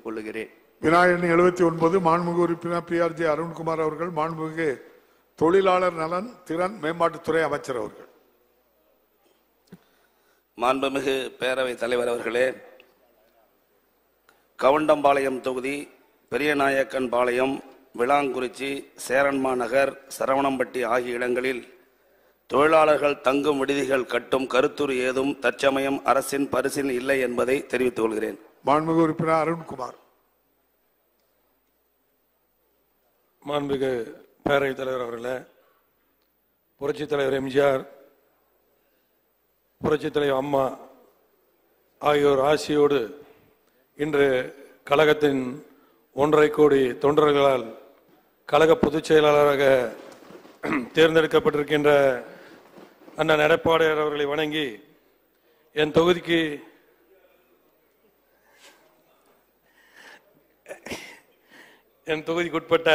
தெரிவித்துக் கொள்கிறேன். வினாயணி 79 மாண்புமிகு உறுப்பினர் PRJ அருண்குமார் அவர்கள். மாண்புமிகு தொழிலாளர் நலன் திறன் மேம்பாட்டுத்துறை அமைச்சர் அவர்கள். மாண்புமிகு பேரவைத் தலைவர் அவர்களே, கவுண்டம்பாளையம் தொகுதி, பெரியநாயக்கன் பாளையம், விளாங்குறிச்சி, சேரன்மா நகர், சரவணம்பட்டி ஆகிய இடங்களில் தொழிலாளர்கள் தங்கும் விடுதிகள் கட்டும் கருத்துரு ஏதும் தற்சமயம் அரசின் பரிசில் இல்லை என்பதை தெரிவித்துக் கொள்கிறேன். மாண்புமிகு உறுப்பினர் அருண்குமார். மாண்புமிகு பேரவைத் தலைவர் அவர்களே, புரட்சித் தலைவர் எம்ஜிஆர், புரட்சித் தலைவர் அம்மா ஆகியோர் ஆசியோடு இன்று கழகத்தின் 1.5 கோடி தொண்டர்களால் கழக பொதுச் செயலாளராக தேர்ந்தெடுக்கப்பட்டிருக்கின்ற அண்ணன் எடப்பாடியார் அவர்களை வணங்கி என் தொகுதிக்குட்பட்ட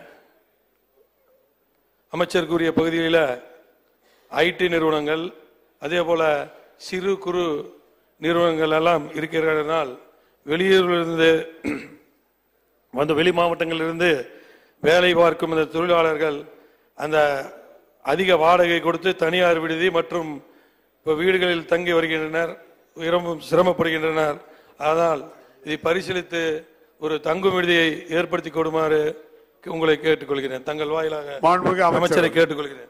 அமைச்சருக்குரிய பகுதிகளில் ஐடி நிறுவனங்கள், அதே போல சிறு குறு நிறுவனங்கள் எல்லாம் இருக்கிறதனால் வெளியூரிலிருந்து வெளி மாவட்டங்களிலிருந்து வேலை பார்க்கும் இந்த தொழிலாளர்கள் அந்த அதிக வாடகை கொடுத்து தனியார் விடுதி மற்றும் வீடுகளில் தங்கி வருகின்றனர், சிரமப்படுகின்றனர். அதனால் இதை பரிசீலித்து ஒரு தங்கும் விடுதியை ஏற்படுத்தி கொடுமாறு உங்களை கேட்டுக்கொள்கிறேன். தங்கள் வாயிலாக அமைச்சரை கேட்டுக்கொள்கிறேன்.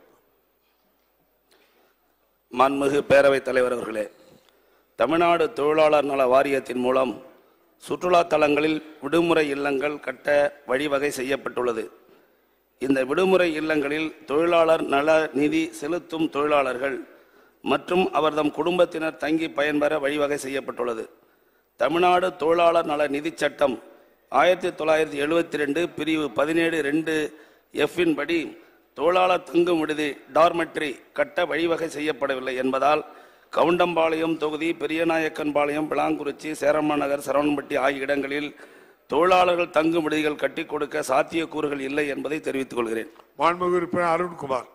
மாண்புமிகு பேரவைத் தலைவர் அவர்களே, தமிழ்நாடு தொழிலாளர் நல வாரியத்தின் மூலம் சுற்றுலா தலங்களில் விடுமுறை இல்லங்கள் கட்ட வழிவகை செய்யப்பட்டுள்ளது. இந்த விடுமுறை இல்லங்களில் தொழிலாளர் நல நிதி செலுத்தும் தொழிலாளர்கள் மற்றும் அவர்தம் குடும்பத்தினர் தங்கி பயன்பெற வழிவகை செய்யப்பட்டுள்ளது. தமிழ்நாடு தொழிலாளர் நல நிதி சட்டம் 1972 பிரிவு 17(2)F படி தொழிலாளர் தங்கும் விடுதி டார்மெட்ரி கட்ட வழிவகை செய்யப்படவில்லை என்பதால் கவுண்டம்பாளையம் தொகுதி, பெரியநாயக்கன்பாளையம், விளாங்குறிச்சி, சேரன்மா நகர், சரவணம்பட்டி ஆகிய இடங்களில் தொழிலாளர்கள் தங்கும் விடுதிகள் கட்டி கொடுக்க சாத்தியக்கூறுகள் இல்லை என்பதை தெரிவித்துக் கொள்கிறேன். மாண்புமிகு உறுப்பினர் அருண்குமார்.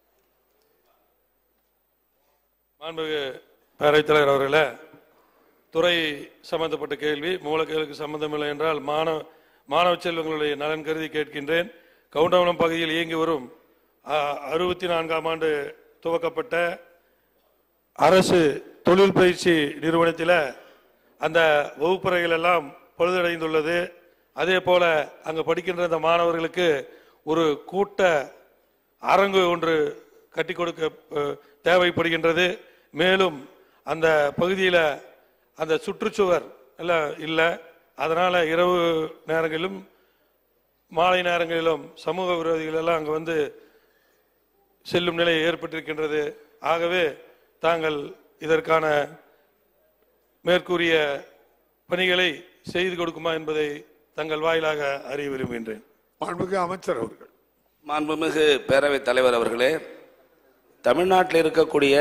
மாண்புமிகு பேரவைத் தலைவர் அவர்களே, துறை சம்பந்தப்பட்ட கேள்வி மூலக்கேளுக்கு சம்பந்தமில்லை என்றால் மாணவ செல்வங்களுடைய நலன் கருதி கேட்கின்றேன். கவுண்டமலம் பகுதியில் இயங்கி வரும் 64ஆம் ஆண்டு துவக்கப்பட்ட அரசு தொழில் பயிற்சி நிறுவனத்தில் அந்த வகுப்பறைகள் எல்லாம் பழுதடைந்துள்ளது. அதே போல அங்கு படிக்கின்ற அந்த மாணவர்களுக்கு ஒரு கூட்ட அரங்கு ஒன்று கட்டி கொடுக்க தேவைப்படுகின்றது. மேலும் அந்த பகுதியில் அந்த சுற்றுச்சுவர் எல்லாம் இல்லை. அதனால இரவு நேரங்களிலும் மாலை நேரங்களிலும் சமூக விரோதிகள் எல்லாம் அங்கு வந்து செல்லும் நிலை ஏற்பட்டிருக்கின்றது. ஆகவே தாங்கள் இதற்கான மேற்கூறிய பணிகளை செய்து கொடுக்குமா என்பதை தங்கள் வாயிலாக அறிய விரும்புகின்றேன். மாண்புமிகு அமைச்சர் அவர்கள். மாண்புமிகு பேரவைத் தலைவர் அவர்களே, தமிழ்நாட்டில் இருக்கக்கூடிய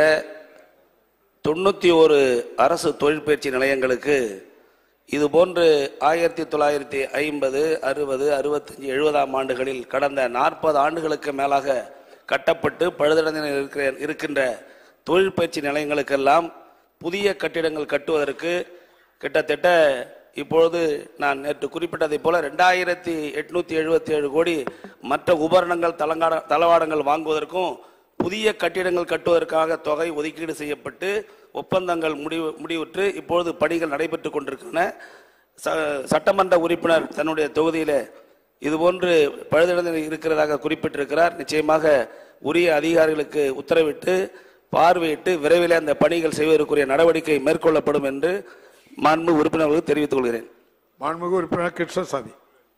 91 அரசு தொழிற்பயிற்சி நிலையங்களுக்கு இதுபோன்று 1950, 60, 65, 70ஆம் ஆண்டுகளில் கடந்த 40 ஆண்டுகளுக்கு மேலாக கட்டப்பட்டு பழுதடைந்து இருக்கின்ற தொழிற்பயிற்சி நிலையங்களுக்கெல்லாம் புதிய கட்டிடங்கள் கட்டுவதற்கு கிட்டத்தட்ட இப்பொழுது நான் நேற்று குறிப்பிட்டதை போல 2877 கோடி, மற்ற உபகரணங்கள் தளவாடங்கள் வாங்குவதற்கும் புதிய கட்டிடங்கள் கட்டுவதற்காக தொகை ஒதுக்கீடு செய்யப்பட்டு ஒப்பந்தங்கள் முடிவுற்று இப்பொழுது பணிகள் நடைபெற்றுக் கொண்டிருக்கின்றன. சட்டமன்ற உறுப்பினர் தன்னுடைய தொகுதியில் இதுபோன்று பழுதடைந்து இருக்கிறதாக குறிப்பிட்டிருக்கிறார். நிச்சயமாக உரிய அதிகாரிகளுக்கு உத்தரவிட்டு பார்வையிட்டு விரைவில் அந்த பணிகள் செய்வதற்குரிய நடவடிக்கை மேற்கொள்ளப்படும் என்று மாண்புமிகு உறுப்பினர்களுக்கு தெரிவித்துக் கொள்கிறேன். மாண்புமிகு உறுப்பினர் கிருஷ்ணசாமி.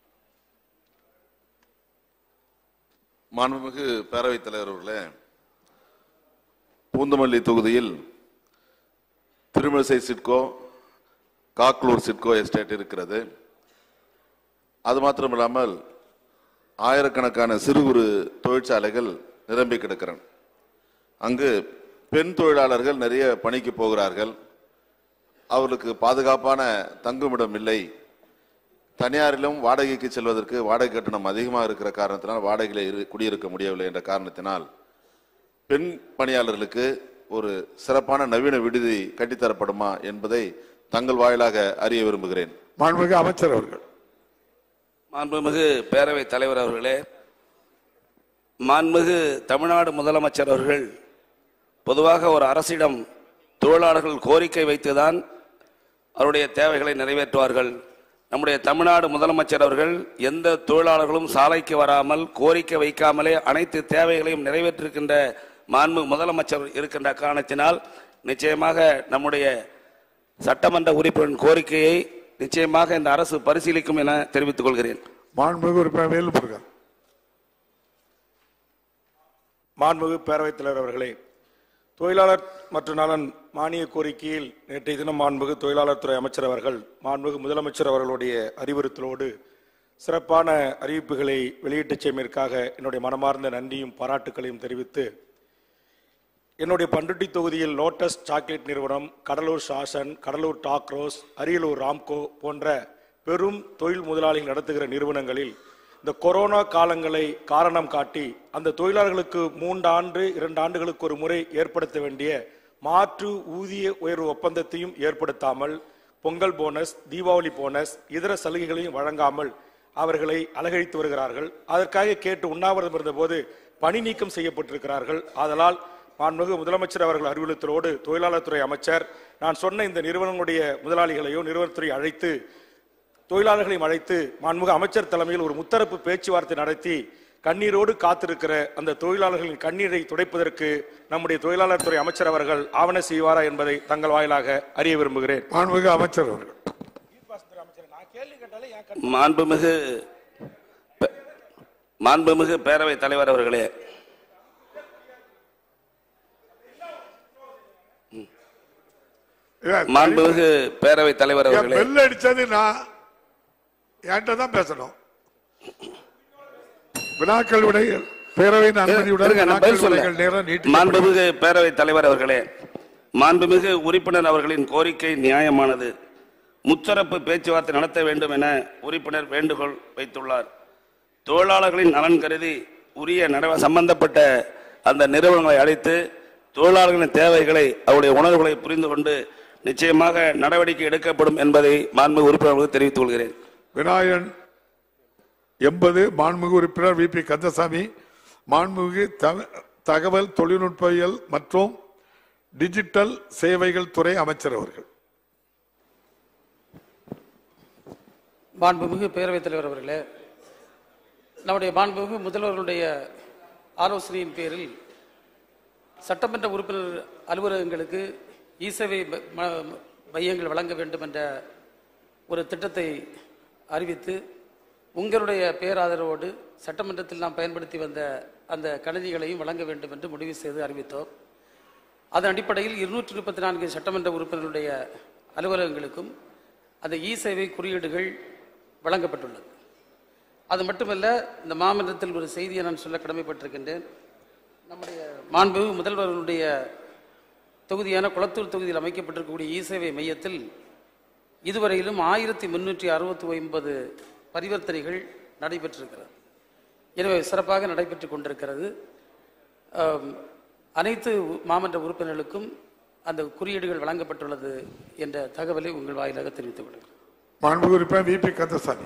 மாண்புமிகு பேரவைத் தலைவர் அவர்களே, பூந்தமல்லி தொகுதியில் திருமிழிசை சிட்கோ, காக்லூர் சிட்கோ எஸ்டேட் இருக்கிறது. அது மாத்திரமில்லாமல் ஆயிரக்கணக்கான சிறு குறு தொழிற்சாலைகள் நிரம்பி கிடக்கிறன. அங்கு பெண் தொழிலாளர்கள் நிறைய பணிக்கு போகிறார்கள். அவர்களுக்கு பாதுகாப்பான தங்குமிடம் இல்லை. தனியாரிலும் வாடகைக்கு செல்வதற்கு வாடகை கட்டணம் அதிகமாக இருக்கிற காரணத்தினால் வாடகையில் குடியிருக்க முடியவில்லை என்ற காரணத்தினால் பெண் பணியாளர்களுக்கு ஒரு சிறப்பான நவீன விடுதி கட்டித்தரப்படுமா என்பதை தங்கள் வாயிலாக அறிய விரும்புகிறேன். மாண்புமிகு அமைச்சர் அவர்கள். மாண்புமிகு பேரவைத் தலைவர் அவர்களே, மாண்புமிகு தமிழ்நாடு முதலமைச்சர் அவர்கள் பொதுவாக ஒரு அரசிடம் தொழிலாளர்கள் கோரிக்கை வைத்துதான் அவருடைய தேவைகளை நிறைவேற்றுவார்கள். நம்முடைய தமிழ்நாடு முதலமைச்சர் அவர்கள் எந்த தொழிலாளர்களும் சாலைக்கு வராமல் கோரிக்கை வைக்காமலே அனைத்து தேவைகளையும் நிறைவேற்றிருக்கின்ற மாண்பு முதலமைச்சர் இருக்கின்ற காரணத்தினால் நிச்சயமாக நம்முடைய சட்டமன்ற உறுப்பினரின் கோரிக்கையை நிச்சயமாக இந்த அரசு பரிசீலிக்கும் என தெரிவித்துக் கொள்கிறேன். மாண்புமிகு உறுப்பினர் வேலுமுருகன். மாண்புமிகு பேரவைத் தலைவர் அவர்களே, தொழிலாளர் மற்றும் நலன் மானிய கோரிக்கையில் நேற்றைய தினம் மாண்புமிகு தொழிலாளர் துறை அமைச்சர் அவர்கள் மாண்புமிகு முதலமைச்சர் அவர்களுடைய அறிவுறுத்தலோடு சிறப்பான அறிவிப்புகளை வெளியிட்டுச் செய்வதற்காக என்னுடைய மனமார்ந்த நன்றியும் பாராட்டுக்களையும் தெரிவித்து, என்னுடைய பண்ருட்டி தொகுதியில் லோட்டஸ் சாக்லேட் நிறுவனம், கடலூர் ஷாசன், கடலூர் டாக்ரோஸ், அரியலூர் ராம்கோ போன்ற பெரும் தொழில் முதலாளிகள் நடத்துகிற நிறுவனங்களில் இந்த கொரோனா காலங்களை காரணம் காட்டி அந்த தொழிலாளர்களுக்கு 3 ஆண்டு 2 ஆண்டுகளுக்கு ஒரு முறை ஏற்படுத்த வேண்டிய மாற்று ஊதிய உயர்வு ஒப்பந்தத்தையும் ஏற்படுத்தாமல், பொங்கல் போனஸ், தீபாவளி போனஸ், இதர சலுகைகளையும் வழங்காமல் அவர்களை அலகழித்து வருகிறார்கள். அதற்காக கேட்டு உண்ணாவிரதம் இருந்தபோது பணி நீக்கம் செய்யப்பட்டிருக்கிறார்கள். ஆதலால் மாண்புமிகு முதலமைச்சர் அவர்கள் அறிவுறுத்தலோடு தொழிலாளர் துறை அமைச்சர் நான் சொன்ன இந்த நிறுவனங்களுடைய முதலாளிகளையோ நிறுவனத்துறை அழைத்து தொழிலாளர்களையும் அழைத்து மாண்புமிகு அமைச்சர் தலைமையில் ஒரு முத்தரப்பு பேச்சுவார்த்தை நடத்தி கண்ணீரோடு காத்திருக்கிற அந்த தொழிலாளர்களின் கண்ணீரை துடைப்பதற்கு நம்முடைய தொழிலாளர் துறை அமைச்சர் அவர்கள் ஆவண செய்வாரா என்பதை தங்கள் வாயிலாக அறிய விரும்புகிறேன். மாண்புமிகு அமைச்சர் அவர்கள். மாண்புமிகு பேரவைத் தலைவர் அவர்களே, மாண்புமிகு பேரவைத் தலைவர் அவர்களே, பெல் அடிச்சது நான் என்கிட்ட தான் பேசணும். வினாக்களுடைய பேரவையின் அனுமதியுடன் மாண்புமிகு பேரவைத் தலைவர் அவர்களே, மாண்புமிகு உறுப்பினர் அவர்களின் கோரிக்கை நியாயமானது. முத்தரப்பு பேச்சுவார்த்தை நடத்த வேண்டும் என உறுப்பினர் வேண்டுகோள் வைத்துள்ளார். தொழிலாளர்களின் நலன் கருதி உரிய சம்பந்தப்பட்ட அந்த நிறுவனங்களை அழைத்து தொழிலாளர்களின் தேவைகளை அவருடைய உணர்வுகளை புரிந்து கொண்டு நிச்சயமாக நடவடிக்கை எடுக்கப்படும் என்பதை மாண்புமிகு உறுப்பினர்களுக்கு தெரிவித்துக் கொள்கிறேன். விநாயகன் 80 மாண்புமிகு உறுப்பினர் வி.பி. கந்தசாமி, மாண்புமிகு தகவல் தொழில்நுட்பவியல் மற்றும் டிஜிட்டல் சேவைகள் துறை அமைச்சர் அவர்கள். மாண்புமிகு பேரவைத் தலைவர் அவர்களே, நம்முடைய மாண்புமிகு முதல்வர்களுடைய ஆலோசனையின் பேரில் சட்டமன்ற உறுப்பினர் அலுவலகங்களுக்கு இ-சேவை மையங்கள் வழங்க வேண்டும் என்ற ஒரு திட்டத்தை அறிவித்து உங்களுடைய பேராதரவோடு சட்டமன்றத்தில் நாம் பயன்படுத்தி வந்த அந்த கணினிகளையும் வழங்க வேண்டும் என்று முடிவு செய்து அறிவித்தோம். அதன் அடிப்படையில் 234 சட்டமன்ற உறுப்பினர்களுடைய அலுவலகங்களுக்கும் அந்த இ-சேவை குறியீடுகள் வழங்கப்பட்டுள்ளது. அது மட்டுமல்ல, இந்த மாமன்றத்தில் ஒரு செய்தியை நான் சொல்ல கடமைப்பட்டிருக்கின்றேன். நம்முடைய மாண்புமிகு முதல்வர்களுடைய தொகுதியான குளத்தூர் தொகுதியில் அமைக்கப்பட்டிருக்கக்கூடிய இ-சேவை மையத்தில் இதுவரையிலும் 1369 பரிவர்த்தனைகள் நடைபெற்றிருக்கிறது. எனவே சிறப்பாக நடைபெற்றுக் கொண்டிருக்கிறது. அனைத்து மாமன்ற உறுப்பினர்களுக்கும் அந்த குறியீடுகள் வழங்கப்பட்டுள்ளது என்ற தகவலை உங்கள் வாயிலாக தெரிவித்துக் கொள்கிறேன். மாண்புமிகு உறுப்பினர் வி.பி. கந்தசாமி.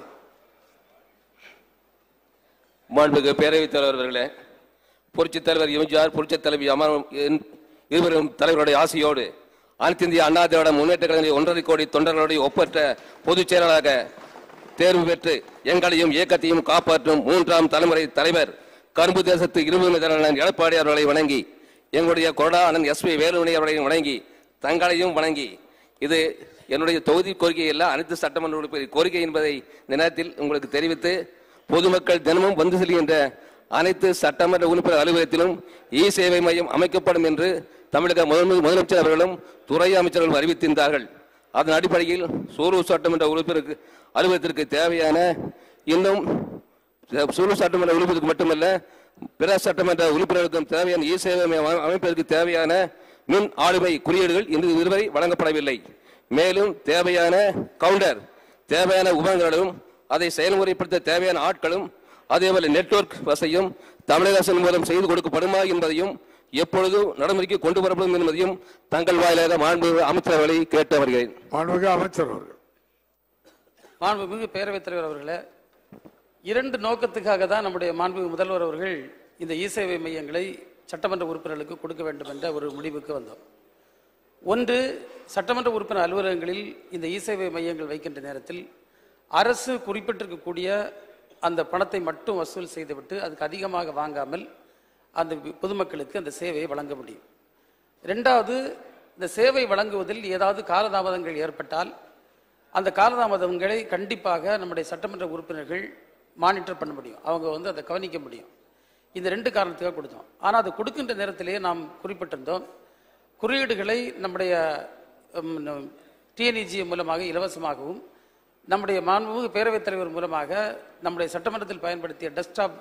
மாண்புமிகு பேரவைத் தலைவர் அவர்களே, புரட்சித் தலைவர் எம்ஜிஆர், புரட்சித் தலைவி அமரும் இருவரும் தலைவருடைய ஆசையோடு அனைத்து இந்திய அண்ணா திராவிட முன்னேற்ற கழகத்தில் 1.5 கோடி தொண்டர்களுடைய ஒப்பற்ற பொதுச் செயலாளராக தேர்வு பெற்று எங்களையும் இயக்கத்தையும் காப்பாற்றும் 3ஆம் தலைமுறை தலைவர் கரும்பு தேசத்து 20 எடப்பாடி அவர்களை வணங்கி, எங்களுடைய கொறடா அண்ணன் எஸ்.பி. வேலுமணி அவர்களையும் வணங்கி, தங்களையும் வணங்கி, இது என்னுடைய தொகுதி கோரிக்கை அல்ல, அனைத்து சட்டமன்ற உறுப்பினர் கோரிக்கை என்பதை இந்த நேரத்தில் உங்களுக்கு தெரிவித்து, பொதுமக்கள் தினமும் வந்து செல்கின்ற அனைத்து சட்டமன்ற உறுப்பினர் அலுவலகத்திலும் இ-சேவை மையம் அமைக்கப்படும் என்று தமிழக முதலமைச்சர் அவர்களும் துறை அமைச்சர்களும் அறிவித்திருந்தார்கள். அதன் அடிப்படையில் சூலூர் சட்டமன்ற உறுப்பினருக்கு அலுவலகத்திற்கு தேவையான இன்னும் சூலூர் சட்டமன்ற உறுப்பினருக்கு மட்டுமல்ல பிற சட்டமன்ற உறுப்பினருக்கும் தேவையான இ-சேவை அமைப்பதற்கு தேவையான மின் ஆளுமை குறியீடுகள் இன்று இதுவரை வழங்கப்படவில்லை. மேலும் தேவையான கவுண்டர், தேவையான உபகரணங்களும் அதை செயல்முறைப்படுத்த தேவையான ஆட்களும் அதேபோல நெட்வொர்க் வசதியும் தமிழக அரசின் மூலம் செய்து கொடுக்கப்படுமா என்பதையும் எப்பொழுது நடைமுறைக்கு கொண்டு வரப்படும் என்பதையும் தங்கள் வாயிலாக மாண்புமிகு அமைச்சர் அவர்களை கேட்டு வருகிறேன். மாண்புமிகு அமைச்சர் அவர்கள். மாண்புமிகு பேரவைத் தலைவர் அவர்களே, 2 நோக்கத்துக்காக தான் நம்முடைய மாண்புமிகு முதல்வர் அவர்கள் இந்த இ-சேவை மையங்களை சட்டமன்ற உறுப்பினர்களுக்கு கொடுக்க வேண்டும் என்ற ஒரு முடிவுக்கு வந்தோம். ஒன்று, சட்டமன்ற உறுப்பினர் அலுவலகங்களில் இந்த இ-சேவை மையங்கள் வைக்கின்ற நேரத்தில் அரசு குறிப்பிட்டிருக்கக்கூடிய அந்த பணத்தை மட்டும் வசூல் செய்துவிட்டு அதுக்கு அதிகமாக வாங்காமல் அந்த பொதுமக்களுக்கு அந்த சேவையை வழங்க முடியும். 2வது, இந்த சேவை வழங்குவதில் ஏதாவது காலதாமதங்கள் ஏற்பட்டால் அந்த காலதாமதங்களை கண்டிப்பாக நம்முடைய சட்டமன்ற உறுப்பினர்கள் மானிட்டர் பண்ண முடியும், அவங்க அதை கவனிக்க முடியும். இந்த 2 காரணத்துக்காக கொடுத்தோம். ஆனால் அது கொடுக்கின்ற நேரத்திலேயே நாம் குறிப்பிட்டிருந்தோம், குறியீடுகளை நம்முடைய டிஎன்இஜி மூலமாக இலவசமாகவும் நம்முடைய மாண்புமிகு பேரவைத் தலைவர் மூலமாக நம்முடைய சட்டமன்றத்தில் பயன்படுத்திய டெஸ்க்டாப்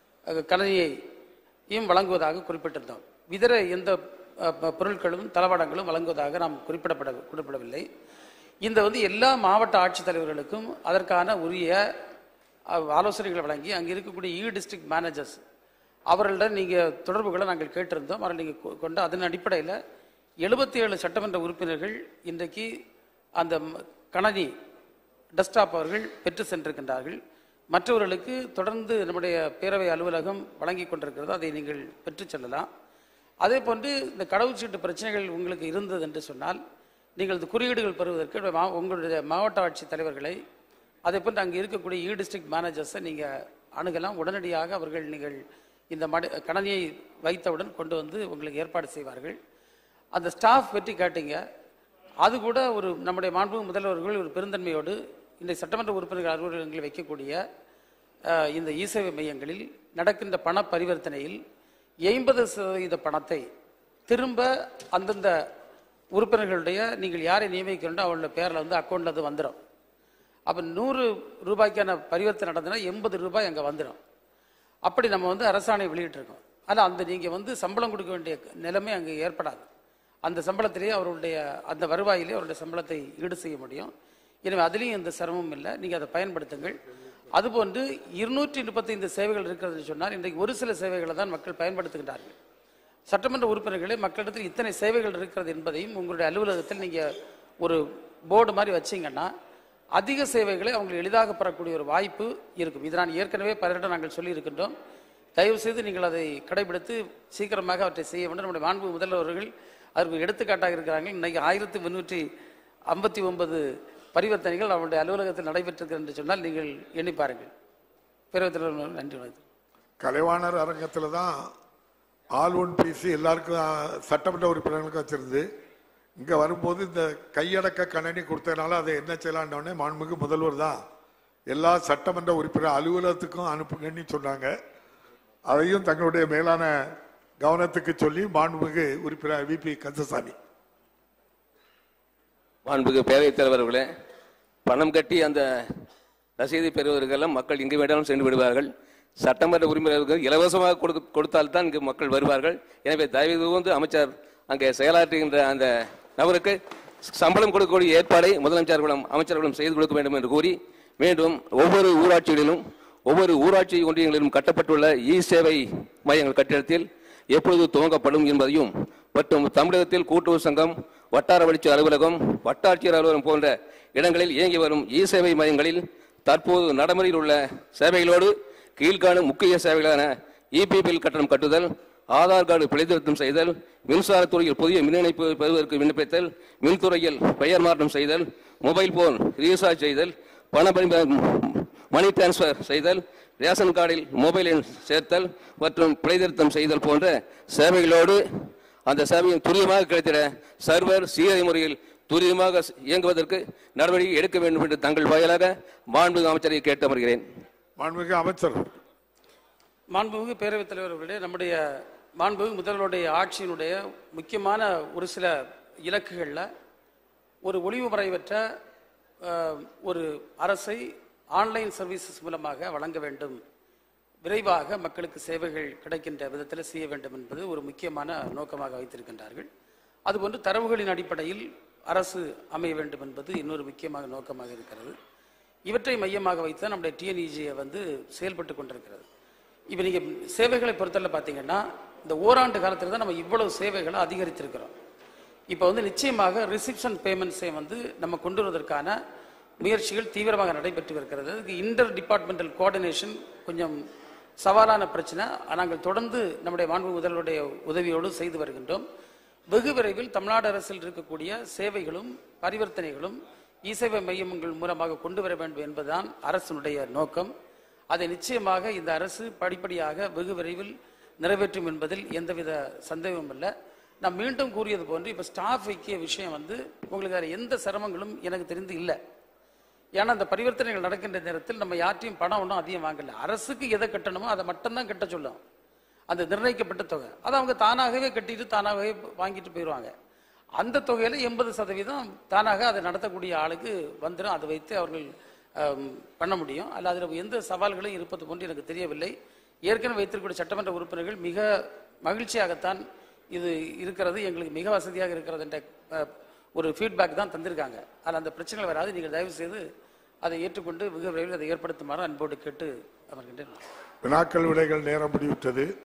கணினியையும் வழங்குவதாக குறிப்பிட்டிருந்தோம். இதர எந்த பொருட்களும் தளவாடங்களும் வழங்குவதாக நாம் குறிப்பிடவில்லை. இந்த எல்லா மாவட்ட ஆட்சித்தலைவர்களுக்கும் அதற்கான உரிய ஆலோசனைகளை வழங்கி அங்கே இருக்கக்கூடிய டிஸ்ட்ரிக்ட் மேனேஜர்ஸ் அவர்களிடம் நீங்கள் தொடர்புகளை நாங்கள் கேட்டிருந்தோம். அவர்கள் நீங்கள் கொண்டு அதன் அடிப்படையில் 77 சட்டமன்ற உறுப்பினர்கள் இன்றைக்கு அந்த கணனி டெஸ்க்டாப் அவர்கள் பெற்று சென்றிருக்கின்றார்கள். மற்றவர்களுக்கு தொடர்ந்து நம்முடைய பேரவை அலுவலகம் வழங்கி கொண்டிருக்கிறது, அதை நீங்கள் பெற்று செல்லலாம். அதே போன்று இந்த கடவுச்சீட்டு பிரச்சனைகள் உங்களுக்கு இருந்தது என்று சொன்னால் நீங்கள் இந்த குறியீடுகள் பெறுவதற்கு உங்களுடைய மாவட்ட ஆட்சித் தலைவர்களை அதே போன்று அங்கே இருக்கக்கூடிய டிஸ்ட்ரிக்ட் மேனேஜர்ஸை நீங்கள் அணுகலாம். உடனடியாக அவர்கள் நீங்கள் இந்த கணனியை வைத்தவுடன் கொண்டு வந்து உங்களுக்கு ஏற்பாடு செய்வார்கள். அந்த ஸ்டாஃப் பற்றி கேட்டீங்க, அது கூட நம்முடைய மாண்புமிகு முதல்வர்கள் ஒரு பெருந்தன்மையோடு இந்த சட்டமன்ற உறுப்பினர்கள் அலுவலகங்களில் வைக்கக்கூடிய இந்த இ-சேவை மையங்களில் நடக்கின்ற பண பரிவர்த்தனையில் 80% பணத்தை திரும்ப அந்தந்த உறுப்பினர்களுடைய நீங்கள் யாரை நியமிக்கிறோம் அவங்களோட பேரில் அக்கௌண்ட்டில் அது வந்துடும். அப்போ 100 ரூபாய்க்கான பரிவர்த்தனை நடந்ததுன்னா 80 ரூபாய் அங்கே வந்துடும். அப்படி நம்ம அரசாணை வெளியிட்டிருக்கோம். ஆனால் அந்த நீங்கள் சம்பளம் கொடுக்க வேண்டிய நிலைமை அங்கே ஏற்படாது. அந்த சம்பளத்திலேயே அவருடைய அந்த வருவாயிலே அவருடைய சம்பளத்தை ஈடு செய்ய முடியும். எனவே அதுலேயும் எந்த சிரமமும் இல்லை, நீங்கள் அதை பயன்படுத்துங்கள். அதுபோன்று 235 சேவைகள் இருக்கிறதுன்னு சொன்னால் இன்றைக்கு ஒரு சில சேவைகளை தான் மக்கள் பயன்படுத்துகின்றார்கள். சட்டமன்ற உறுப்பினர்களே மக்களிடத்தில் இத்தனை சேவைகள் இருக்கிறது என்பதையும் உங்களுடைய அலுவலகத்தில் நீங்கள் ஒரு போர்டு மாதிரி வச்சிங்கன்னா அதிக சேவைகளை அவங்களுக்கு எளிதாக பெறக்கூடிய ஒரு வாய்ப்பு இருக்கும். இது நான் ஏற்கனவே பலரிடம் நாங்கள் சொல்லியிருக்கின்றோம். தயவுசெய்து நீங்கள் அதை கடைபிடித்து சீக்கிரமாக அவற்றை செய்ய வேண்டும். நம்முடைய மாண்புமிகு முதல்வர்கள் அதற்கு எடுத்துக்காட்டாக இருக்கிறாங்க. இன்றைக்கு 1359 பரிவர்த்தனைகள் அவருடைய அலுவலகத்தில் நடைபெற்றிருக்கிறது என்று சொன்னால் நீங்கள் எண்ணி பாருங்கள். பேரவைத் தலைவர் நன்றி. கலைவாணர் அரங்கத்தில் தான் ஆல் ஒன் பிசி எல்லாருக்கும் சட்டமன்ற உறுப்பினர்களுக்கும் வச்சிருந்து இங்கே வரும்போது இந்த கையடக்க கணனி கொடுத்ததுனால அதை என்ன செய்யலான்னே மாண்புமிகு முதல்வர் தான் எல்லா சட்டமன்ற உறுப்பினர் அலுவலகத்துக்கும் அனுப்புங்கன்னு சொன்னாங்க. அதையும் தங்களுடைய மேலான கவனத்துக்கு சொல்லி மாண்புமிகு உறுப்பினர் விபி கந்தசாமி. மாண்புமிகு பேரவைத் தலைவர்களே, பணம் கட்டி அந்த ரசீதை பெறுவதற்கெல்லாம் மக்கள் இங்கு வேண்டாலும் சென்று விடுவார்கள். சட்டமன்ற உறுப்பினர்கள் இலவசமாக கொடுத்தால்தான் இங்கு மக்கள் வருவார்கள். எனவே தயவு அமைச்சர் அங்கே செயலாற்றுகின்ற அந்த நபருக்கு சம்பளம் கொடுக்கக்கூடிய ஏற்பாடை முதலமைச்சர்களும் அமைச்சர்களும் செய்து கொடுக்க வேண்டும் என்று கூறி, மீண்டும் ஒவ்வொரு ஊராட்சிகளிலும் ஒவ்வொரு ஊராட்சி ஒன்றியங்களிலும் கட்டப்பட்டுள்ள இ-சேவை மையங்கள் கட்டிடத்தில் எப்பொழுது துவங்கப்படும் என்பதையும் மற்றும் தமிழகத்தில் கூட்டுறவு சங்கம், வட்டார வளர்ச்சி அலுவலகம், வட்டாட்சியர் அலுவலகம் போன்ற இடங்களில் இயங்கி வரும் இ-சேவை மையங்களில் தற்போது நடைமுறையில் உள்ள சேவைகளோடு கீழ்காணும் முக்கிய சேவைகளான இபிபில் கட்டணம் கட்டுதல், ஆதார் கார்டு பிழைத்திருத்தம் செய்தல், மின்சாரத்துறையில் புதிய மின் இணைப்பு பெறுவதற்கு விண்ணப்பித்தல், மின்துறையில் பெயர் மாற்றம் செய்தல், மொபைல் போன் ரீசார்ஜ் செய்தல், பண மணி டிரான்ஸ்பர் செய்தல், ரேஷன் கார்டில் மொபைல் எண் சேர்த்தல் மற்றும் பிழைத்திருத்தம் செய்தல் போன்ற சேவைகளோடு அந்த சேவையை துரிதமாக கிடைத்திட சர்வர் சீரடி முறையில் துரிதமாக இயங்குவதற்கு நடவடிக்கை எடுக்க வேண்டும் என்று தங்கள் வாயிலாக மாண்புமிகு அமைச்சரை கேட்டு அமர்கிறேன். மாண்புமிகு அமைச்சர். மாண்புமிகு பேரவைத் தலைவர் அவர்களே, நம்முடைய மாண்புமிகு முதல்வருடைய ஆட்சியினுடைய முக்கியமான ஒரு சில இலக்குகளில் ஒரு ஒளிவு மறைவற்ற ஒரு அரசை ஆன்லைன் சர்வீசஸ் மூலமாக வழங்க வேண்டும், விரைவாக மக்களுக்கு சேவைகள் கிடைக்கின்ற விதத்தில் செய்ய வேண்டும் என்பது ஒரு முக்கியமான நோக்கமாக வைத்திருக்கின்றார்கள். அதுபோன்று தரவுகளின் அடிப்படையில் அரசு அமைய வேண்டும் என்பது இன்னொரு முக்கியமாக நோக்கமாக இருக்கிறது. இவற்றை மையமாக வைத்து நம்முடைய டிஎன்இஜியை செயல்பட்டு கொண்டிருக்கிறது. இப்போ நீங்கள் சேவைகளை பொறுத்தவரை பார்த்தீங்கன்னா இந்த ஓராண்டு காலத்தில் தான் நம்ம இவ்வளவு சேவைகளை அதிகரித்திருக்கிறோம். இப்போ நிச்சயமாக ரிசிப்ஷன் பேமெண்ட்ஸை நம்ம கொண்டு வருவதற்கான முயற்சிகள் தீவிரமாக நடைபெற்று வருகிறது. அதுக்கு இன்டர் டிபார்ட்மெண்டல் கோஆர்டினேஷன் கொஞ்சம் சவாலான பிரச்சனை. நாங்கள் தொடர்ந்து நம்முடைய மாண்பு முதல்வருடைய உதவியோடு செய்து வருகின்றோம். வெகு விரைவில் தமிழ்நாடு அரசில் இருக்கக்கூடிய சேவைகளும் பரிவர்த்தனைகளும் இ-சேவை மையங்கள் மூலமாக கொண்டு வர வேண்டும் என்பதுதான் அரசினுடைய நோக்கம். அதை நிச்சயமாக இந்த அரசு படிப்படியாக வெகு விரைவில் நிறைவேற்றும் என்பதில் எந்தவித சந்தேகமும் இல்லை. நான் மீண்டும் கூறியது போன்று இப்போ ஸ்டாஃப் வைக்கிய விஷயம் உங்களுக்கு வேறு எந்த சிரமங்களும் எனக்கு தெரிந்து இல்லை. ஏன்னா அந்த பரிவர்த்தனைகள் நடக்கின்ற நேரத்தில் நம்ம யார்ட்டையும் பணம் ஒன்றும் அதிகம் வாங்கல. அரசுக்கு எதை கட்டணுமோ அதை மட்டும்தான் கட்ட சொல்லும். அந்த நிர்ணயிக்கப்பட்ட தொகை அதை அவங்க தானாகவே கட்டிட்டு தானாகவே வாங்கிட்டு போயிடுவாங்க. அந்த தொகையில் 80% தானாக அதை நடத்தக்கூடிய ஆளுக்கு வந்துடும். அதை வைத்து அவர்கள் பண்ண முடியும். அல்ல அதில் எந்த சவால்களும் இருப்பது போன்று எனக்கு தெரியவில்லை. ஏற்கனவே வைத்திருக்கக்கூடிய சட்டமன்ற உறுப்பினர்கள் மிக மகிழ்ச்சியாகத்தான் இது இருக்கிறது, எங்களுக்கு மிக வசதியாக இருக்கிறது என்ற ஒரு ஃபீட்பேக் தான் தந்திருக்காங்க. அதில் அந்த பிரச்சனைகள் வராது. நீங்கள் தயவு செய்து அதை ஏற்றுக்கொண்டு மிக விரைவில் அதை ஏற்படுத்துமாறு அன்போடு கேட்டு அமர்கின்றேன். வினாக்கள் விடைகள் நேரம் முடிவிட்டது.